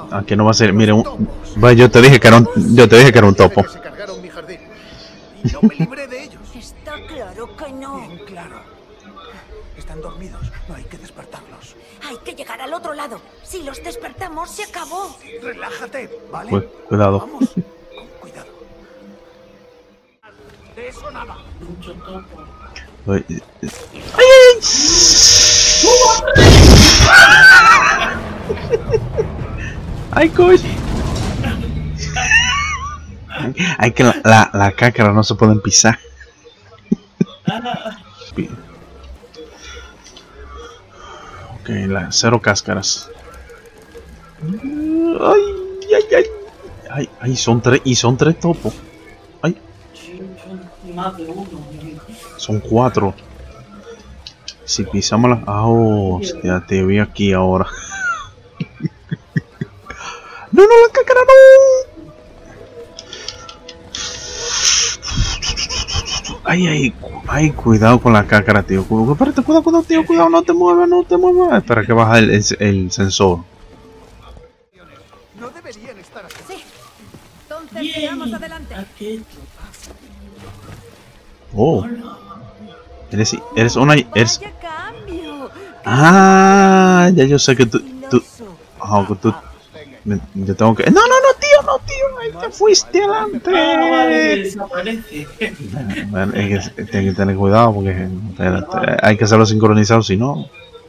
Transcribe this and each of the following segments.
Aquí no va a ser, mire, bueno, yo te dije que era un topo. Se cargaron mi jardín. Y no me libré de ellos. Está claro que no. Bien claro. Están dormidos, no hay que despertarlos. Hay que llegar al otro lado. Si los despertamos, se acabó. Relájate, ¿vale? Cuidado. Vamos, con cuidado. De eso nada. Mucho topo. ¡Ay! ¡Ay, coño! Hay que la cácara no se pueden pisar. Ok, cero cáscaras. Ay, son tres topos. Ay, Sí, son más de uno. son 4. Si pisamos la... Oh, ya te vi aquí ahora. No, la cácara no. Ay, cuidado con la cácara, tío. Espérate, cuidado, tío, cuidado, no te muevas. Espera que baja el sensor. No deberían estar así. Sí. Entonces, sigamos adelante. Aquí. Oh, eres Vaya cambio. Ah, ya yo sé que tú... Filoso. que tú... Yo tengo que... No, tío, ahí te fuiste adelante. Vale, desaparece. Bueno, es que hay que tener cuidado porque espérate, hay que hacerlo sincronizado, si no...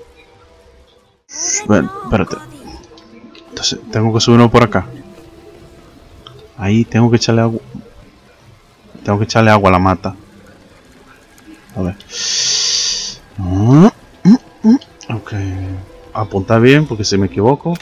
Bueno, espérate. Entonces, tengo que subirlo por acá. Ahí tengo que echarle agua. Tengo que echarle agua a la mata. A ver. Ok. Apunta bien porque si me equivoco.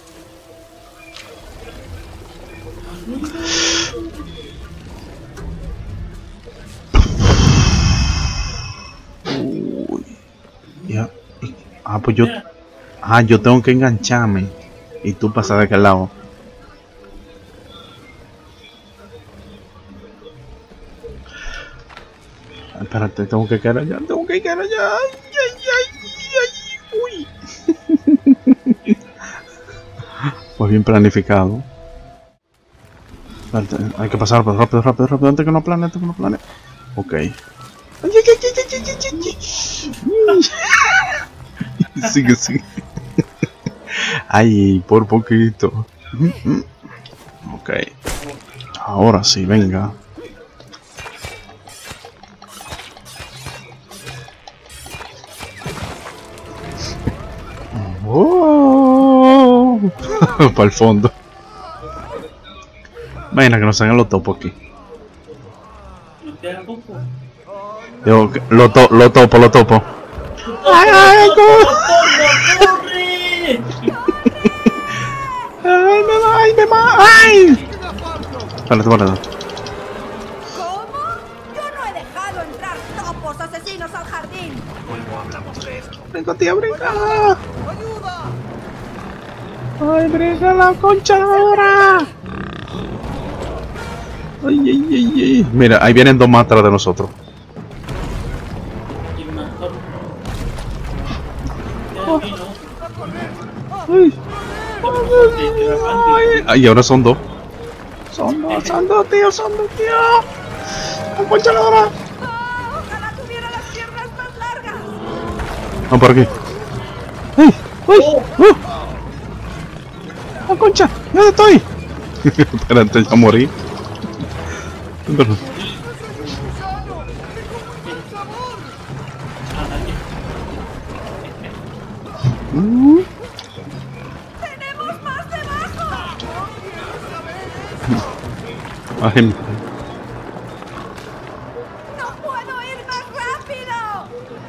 Uy. Ya. Pues yo... yo tengo que engancharme. Y tú pasas de aquel lado. Espérate, tengo que caer allá. Uy. Pues bien planificado. Espérate, hay que pasar rápido, antes que no plane. Ok. Sigue. Ay, por poquito. Ok. Ahora sí, venga. Oh. Para el fondo. Venga, que nos hagan los topos aquí. ¿No queda poco? Yo, lo topo. ¡Ay, ¡Corre! ¡Ay! Espérate. ¿Cómo? Yo no he dejado entrar topos asesinos al jardín. Luego hablamos de esto. Brinca, tía, brinca. ¡Ayuda! Ay, brinca la concha ahora. Ay. Mira, ahí vienen 2 más atrás de nosotros. Y más topo. Ay, ahora son 2. Son dos, tío. La concha ahora. Ojalá tuviera las piernas más largas. Vamos por aquí. ¡Ay! ¡La concha! ¿Dónde estoy? Espérate, ya morí. Perdón. ¡Tenemos más debajo! Ay, ¡No puedo ir más rápido!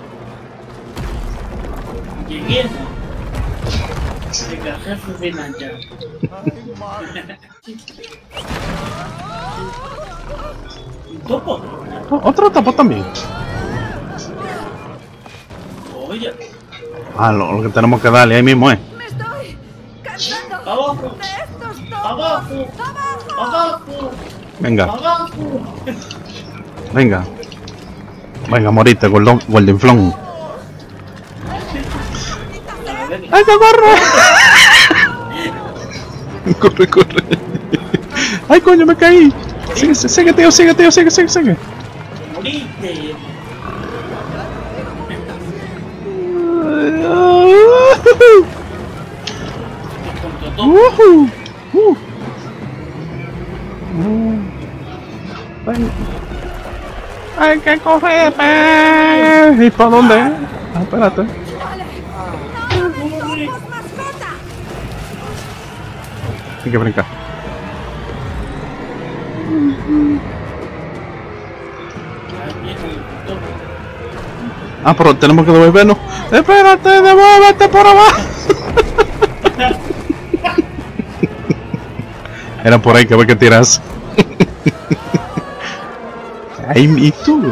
Llegué. Venga, jefe, ven allá. ¿Un topo? otro topo también. Oye, Lo que tenemos que darle ahí mismo, ¡Me estoy cansando abajo, de estos topos! abajo, ¡Abajo! abajo, Venga, abajo. venga, morite, Goldenflon. ¡Ay, que corre! Corre, corre. Ay, coño, me caí. Sigue, sigue, tío, sigue, tío, sigue, sigue, sigue. Moriste. Hay que correr, ¿y para dónde? Ah, espérate. ¡Topos mascota! Hay que brincar. Ah, pero tenemos que devolvernos. Espérate, devuélvete por abajo. Era por ahí que había que tiras. Ay, ¿y tú?